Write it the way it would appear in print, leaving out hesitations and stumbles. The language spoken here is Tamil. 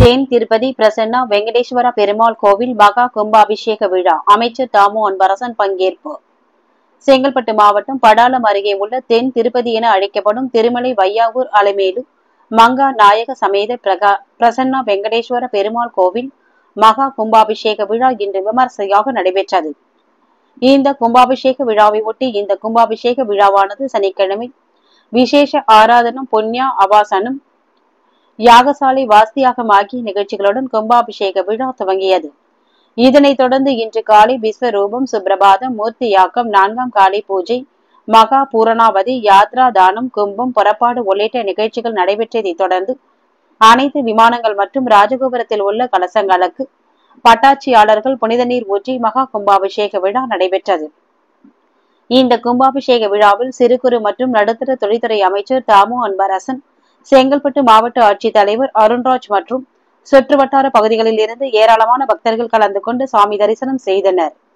தென் திருப்பதி பிரசன்னா வெங்கடேஸ்வர பெருமாள் கோவில் மகா கும்பாபிஷேக விழா அமைச்சர் தாமு அன்பரசன் பங்கேற்பு. செங்கல்பட்டு மாவட்டம் படாலம் அருகே உள்ள தென் திருப்பதி என அழைக்கப்படும் திருமலை வையாவூர் அலமேலு மங்கா நாயக சமேத பிரசன்னா வெங்கடேஸ்வர பெருமாள் கோவில் மகா கும்பாபிஷேக விழா இன்று விமர்சையாக நடைபெற்றது. இந்த கும்பாபிஷேக விழாவை ஒட்டி இந்த கும்பாபிஷேக விழாவானது சனிக்கிழமை விசேஷ ஆராதனம், புண்ணியா அவாசனம், யாகசாலை வாஸ்தியாகம் ஆகிய நிகழ்ச்சிகளுடன் கும்பாபிஷேக விழா துவங்கியது. இதனைத் தொடர்ந்து இன்று காலை விஸ்வரூபம், சுப்பிரபாதம், மூர்த்தியாக்கம், 4ஆம் காலை பூஜை, மகா பூரணாவதி, யாத்ரா, தானம், கும்பம், புறப்பாடு உள்ளிட்ட நிகழ்ச்சிகள் நடைபெற்றதை தொடர்ந்து அனைத்து விமானங்கள் மற்றும் ராஜகோபுரத்தில் உள்ள கலசங்களுக்கு பட்டாட்சியாளர்கள் புனித நீர் ஊற்றி மகா கும்பாபிஷேக விழா நடைபெற்றது. இந்த கும்பாபிஷேக விழாவில் சிறு குறு மற்றும் நடுத்தர தொழில்துறை அமைச்சர் தாமு அன்பரசன், செங்கல்பட்டு மாவட்ட ஆட்சித்தலைவர் அருண்ராஜ் மற்றும் சுற்றுவட்டார பகுதிகளில் இருந்து ஏராளமான பக்தர்கள் கலந்து கொண்டு சாமி தரிசனம் செய்தனர்.